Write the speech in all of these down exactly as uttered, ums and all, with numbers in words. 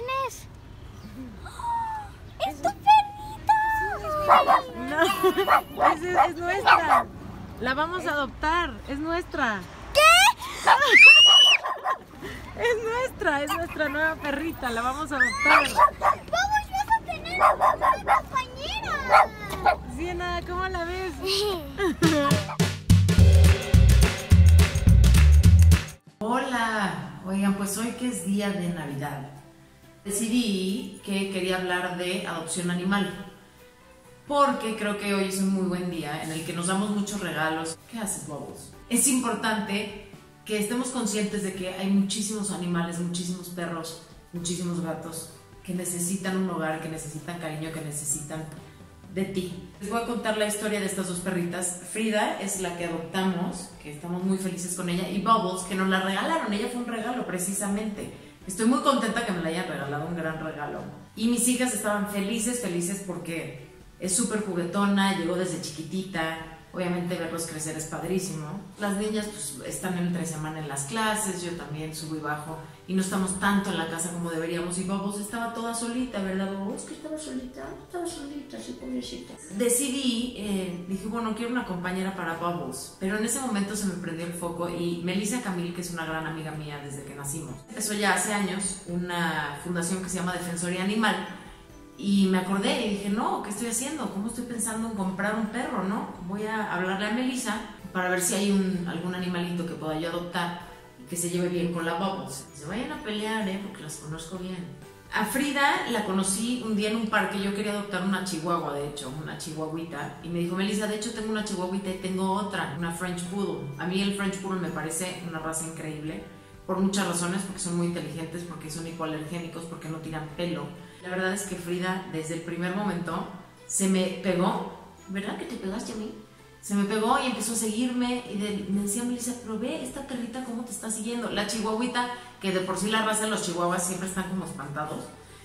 quién es? ¡Oh! ¡Es tu perrita! No, es, es nuestra. La vamos a adoptar, es nuestra. ¿Qué? Es nuestra, es nuestra nueva perrita, la vamos a adoptar. ¡Vamos, vas a tener una nueva compañera! Siena, ¿cómo la ves? Hola, oigan, pues hoy que es día de Navidad, decidí que quería hablar de adopción animal, porque creo que hoy es un muy buen día en el que nos damos muchos regalos. ¿Qué haces, Bobos? Es importante que estemos conscientes de que hay muchísimos animales, muchísimos perros, muchísimos gatos que necesitan un hogar, que necesitan cariño, que necesitan de ti. Les voy a contar la historia de estas dos perritas. Frida es la que adoptamos, que estamos muy felices con ella, y Bubbles, que nos la regalaron. Ella fue un regalo precisamente. Estoy muy contenta que me la hayan regalado, un gran regalo. Y mis hijas estaban felices, felices porque es súper juguetona, llegó desde chiquitita. Obviamente verlos crecer es padrísimo. Las niñas pues están entre semana en las clases, yo también subo y bajo y no estamos tanto en la casa como deberíamos. Y Bobos estaba toda solita, ¿verdad, Bobos? Que estaba solita, estaba solita, sí, pobrecita. Decidí, eh, dije, bueno, quiero una compañera para Bobos, pero en ese momento se me prendió el foco y Melissa Camil, que es una gran amiga mía desde que nacimos, empezó ya hace años una fundación que se llama Defensoría Animal. Y me acordé y dije, no, ¿qué estoy haciendo? ¿Cómo estoy pensando en comprar un perro, no? Voy a hablarle a Melissa para ver si hay un, algún animalito que pueda yo adoptar y que se lleve bien con la Bubbles. Se vayan a pelear, ¿eh? Porque las conozco bien. A Frida la conocí un día en un parque. Yo quería adoptar una chihuahua, de hecho, una chihuahuita. Y me dijo, Melissa, de hecho tengo una chihuahuita y tengo otra, una French Poodle. A mí el French Poodle me parece una raza increíble, por muchas razones, porque son muy inteligentes, porque son hipoalergénicos, porque no tiran pelo. La verdad es que Frida, desde el primer momento, se me pegó. ¿Verdad que te pegaste a mí? Se me pegó y empezó a seguirme y de, me decía, Melissa, pero ve esta perrita cómo te está siguiendo. La chihuahuita, que de por sí la raza de los chihuahuas siempre están como espantados.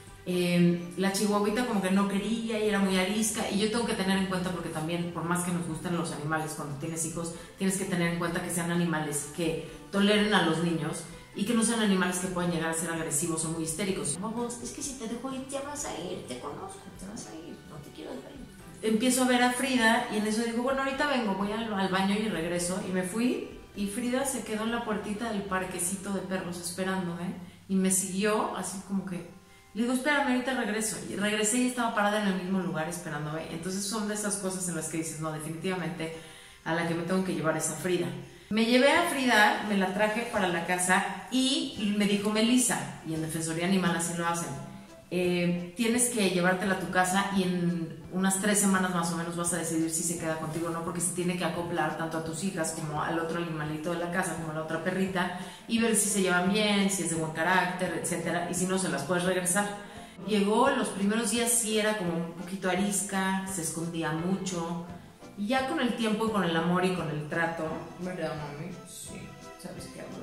Eh, la chihuahuita como que no quería y era muy arisca. Y yo tengo que tener en cuenta, porque también, por más que nos gusten los animales, cuando tienes hijos, tienes que tener en cuenta que sean animales que toleren a los niños y que no sean animales que puedan llegar a ser agresivos o muy histéricos. Vamos, es que si te dejo ir, te vas a ir, te conozco, te vas a ir, no te quiero dejar ir. Empiezo a ver a Frida y en eso digo, bueno, ahorita vengo, voy al, al baño y regreso. Y me fui y Frida se quedó en la puertita del parquecito de perros esperándome y me siguió así como que, le digo, espérame, ahorita regreso. Y regresé y estaba parada en el mismo lugar esperándome. Entonces son de esas cosas en las que dices, no, definitivamente a la que me tengo que llevar es a Frida. Me llevé a Frida, me la traje para la casa y me dijo Melissa, y en Defensoría Animal así lo hacen, eh, tienes que llevártela a tu casa y en unas tres semanas más o menos vas a decidir si se queda contigo o no, porque se tiene que acoplar tanto a tus hijas como al otro animalito de la casa, como a la otra perrita, y ver si se llevan bien, si es de buen carácter, etcétera, y si no, se las puedes regresar. Llegó, los primeros días sí era como un poquito arisca, se escondía mucho. Y ya con el tiempo y con el amor y con el trato, ¿verdad, mami? Sí, ¿sabes qué hablo?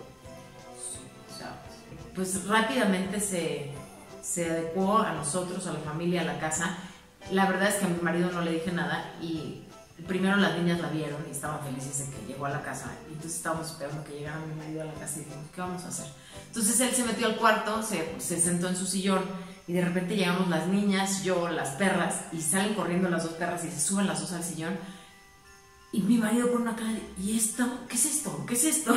Sí, ¿sabes? Pues rápidamente se, se adecuó a nosotros, a la familia, a la casa. La verdad es que a mi marido no le dije nada y primero las niñas la vieron y estaban felices de que llegó a la casa. Y entonces estábamos esperando que llegara mi marido a la casa y dijimos, ¿qué vamos a hacer? Entonces él se metió al cuarto, se, se sentó en su sillón y de repente llegamos las niñas, yo, las perras, y salen corriendo las dos perras y se suben las dos al sillón. Y mi marido pone una cara de, ¿y esto? ¿Qué es esto? ¿Qué es esto?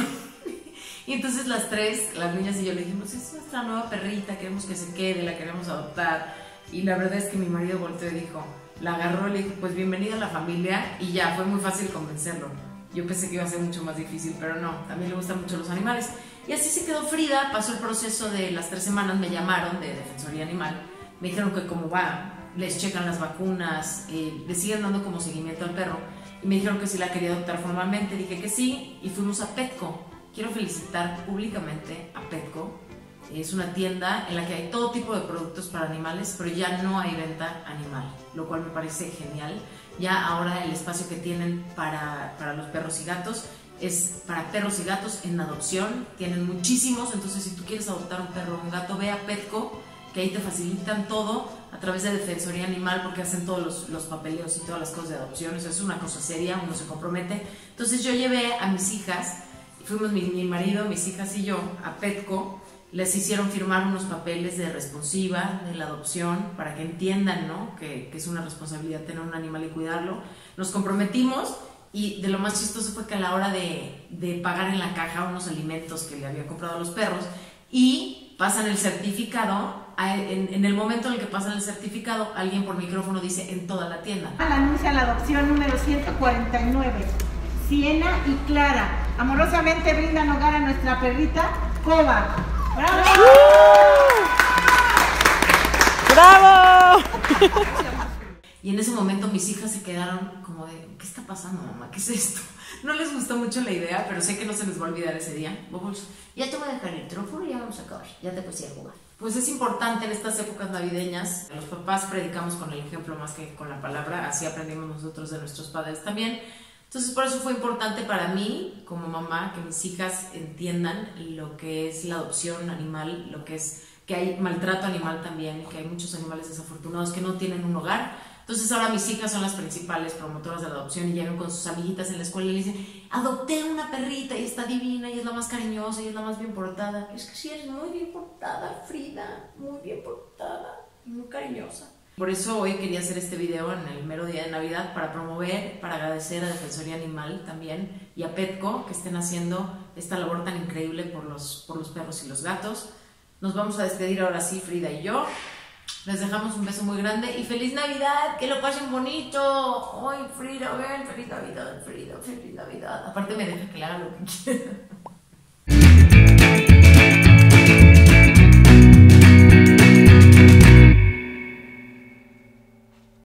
Y entonces las tres, las niñas y yo le dijimos, es nuestra nueva perrita, queremos que se quede, la queremos adoptar. Y la verdad es que mi marido volteó y dijo, la agarró y le dijo, pues bienvenida a la familia. Y ya, fue muy fácil convencerlo. Yo pensé que iba a ser mucho más difícil, pero no, también le gustan mucho los animales. Y así se quedó Frida, pasó el proceso de las tres semanas, me llamaron de Defensoría Animal. Me dijeron que como va, les checan las vacunas, eh, le siguen dando como seguimiento al perro. Y me dijeron que si la quería adoptar formalmente, dije que sí, y fuimos a Petco. Quiero felicitar públicamente a Petco. Es una tienda en la que hay todo tipo de productos para animales, pero ya no hay venta animal, lo cual me parece genial. Ya ahora el espacio que tienen para, para los perros y gatos es para perros y gatos en adopción. Tienen muchísimos, entonces si tú quieres adoptar un perro o un gato, ve a Petco, que ahí te facilitan todo a través de Defensoría Animal, porque hacen todos los, los papeleos y todas las cosas de adopción. Eso es una cosa seria, uno se compromete. Entonces yo llevé a mis hijas, fuimos mi, mi marido, mis hijas y yo a Petco, les hicieron firmar unos papeles de responsiva de la adopción para que entiendan, ¿no? que, que es una responsabilidad tener un animal y cuidarlo. Nos comprometimos y de lo más chistoso fue que a la hora de, de pagar en la caja unos alimentos que le había comprado a los perros y pasan el certificado, en, en el momento en el que pasan el certificado, alguien por micrófono dice en toda la tienda. Anuncia la adopción número ciento cuarenta y nueve, Siena y Clara. Amorosamente brindan hogar a nuestra perrita Coba. ¡Bravo! ¡Bravo! Y en ese momento mis hijas se quedaron como de, ¿qué está pasando, mamá? ¿Qué es esto? No les gustó mucho la idea, pero sé que no se les va a olvidar ese día. Ya te voy a dejar el teléfono y ya vamos a acabar, ya te puse a jugar. Pues es importante en estas épocas navideñas, los papás predicamos con el ejemplo más que con la palabra, así aprendimos nosotros de nuestros padres también. Entonces por eso fue importante para mí, como mamá, que mis hijas entiendan lo que es la adopción animal, lo que es que hay maltrato animal también, que hay muchos animales desafortunados que no tienen un hogar. Entonces ahora mis hijas son las principales promotoras de la adopción y llegan con sus amiguitas en la escuela y le dicen, adopté una perrita y está divina y es la más cariñosa y es la más bien portada. Es que sí, eres muy bien portada, Frida, muy bien portada y muy cariñosa. Por eso hoy quería hacer este video en el mero día de Navidad para promover, para agradecer a Defensoría Animal también y a Petco que estén haciendo esta labor tan increíble por los, por los perros y los gatos. Nos vamos a despedir ahora sí, Frida y yo. Les dejamos un beso muy grande y ¡feliz Navidad! ¡Que lo pasen bonito! ¡Ay, Frida, ven! ¡Feliz Navidad, Frida! ¡Feliz Navidad! Aparte me deja que le haga lo que quiera.